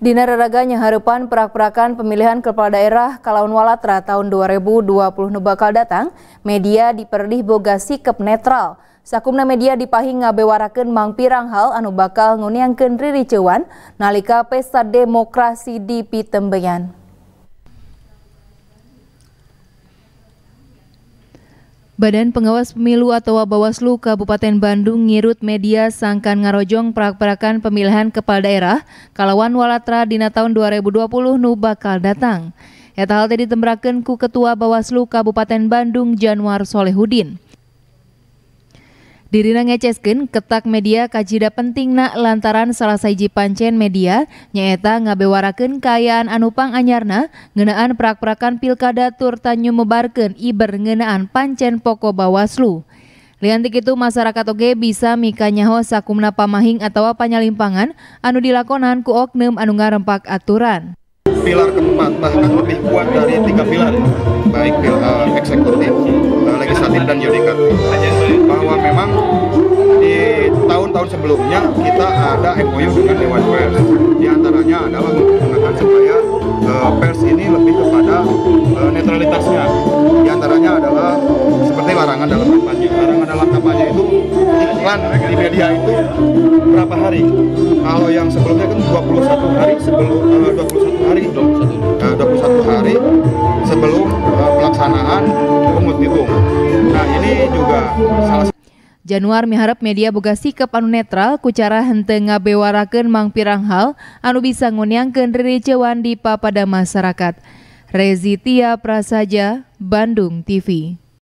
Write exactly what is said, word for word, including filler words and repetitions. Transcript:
Dina raraganya harapan perak-perakan pemilihan kepala daerah Kalawan Walatra tahun dua ribu dua puluh nu bakal datang, media diperdih boga sikap netral. Sakumna media dipahing ngabewarakeun mangpirang hal anu bakal nguniangkeun ririceuan nalika pesta demokrasi di Pitembeyan. Badan Pengawas Pemilu atau Bawaslu Kabupaten Bandung ngirut media sangkan ngarojong perak-perakan pemilihan kepala daerah Kalawan Walatra dina tahun dua ribu dua puluh nu bakal datang. Eta hal teh ditemberakeun ku Ketua Bawaslu Kabupaten Bandung Januar Solehudin. Dirina ngeceskeun ketak media kajida pentingna lantaran salah sahiji pancen media nyaeta ngabewarakeun kaayaan anu panganyarna ngeunaan perak-perakan pilkada tur tanyu mebarkeun iber ngeunaan pancen poko Bawaslu. Lian ti kitu masyarakat oge bisa mika nyaho sakumna pamahing atawa panyalimpangan anu dilakonan ku oknum anu ngarempak aturan. Pilar keempat bahkan lebih kuat dari tiga pilar, baik pilar eksekutif, legislatif dan yudikatif. Bahwa memang di tahun-tahun sebelumnya kita ada M O U dengan Dewan Pers. Di antaranya adalah untuk menekan supaya uh, pers ini lebih kepada uh, netralitasnya. Di antaranya adalah seperti larangan dalam kampanye. Larangan dalam kampanye itu iklan di media itu berapa hari? Kalau yang sebelumnya kan dua puluh satu hari sebelum uh, dua puluh satu hari uh, dua puluh satu hari sebelum uh, pelaksanaan pungut hitung. Nah, ini juga salah. Januar miharap media boga sikap anu netral ku cara henteu ngabewarakeun mangpirang hal anu bisa nguniangkeun ririceuan di papada masyarakat. Rezi Tia Prasaja, Bandung T V.